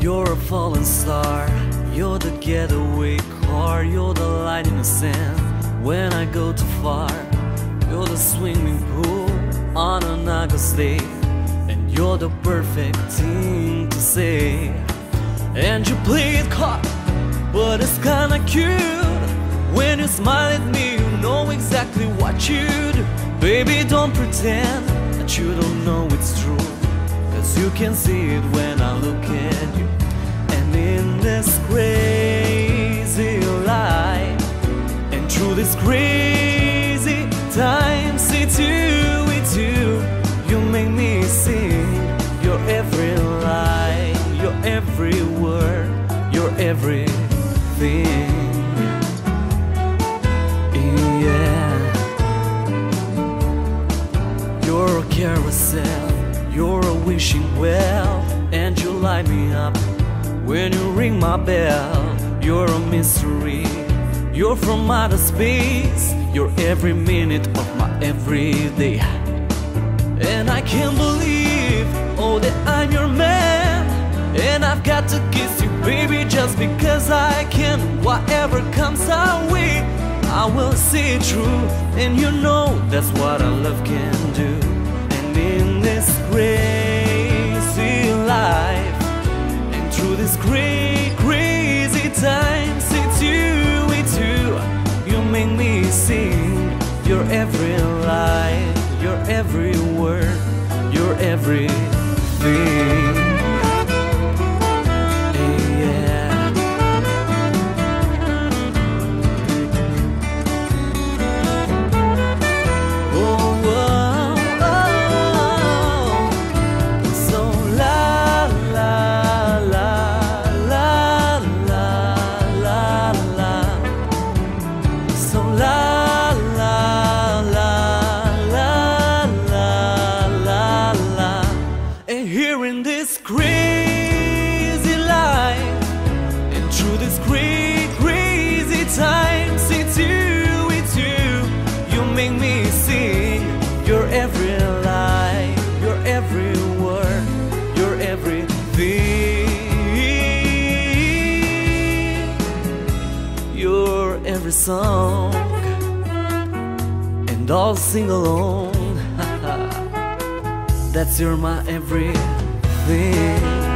You're a fallen star, you're the getaway car, you're the light in the sand when I go too far. You're the swimming pool on an August day, and you're the perfect thing to say. And you play it hard, but it's kinda cute. When you smile at me, you know exactly what you do. Baby, don't pretend that you don't know it's true, 'cause you can see it when I look at you. And in this crazy life, and through this crazy times, it's you, you make me sing. Your every line, your every word, your everything. Yeah. You're a carousel, you're a wishing well, and you light me up when you ring my bell. You're a mystery, you're from outer space, you're every minute of my everyday. And I can't believe, oh, that I'm your man. And I've got to kiss you, baby, just because I can. Whatever comes our way, I will see it through. And you know that's what our love can do. And in this crazy life, and through this crazy times, it's you, you make me sing. Your every line, your every word, your everything. In this crazy life, and through this crazy times, it's you, you make me sing. Your every line, your every word, your everything. Your every song, and I'll sing along. That's you're my everything.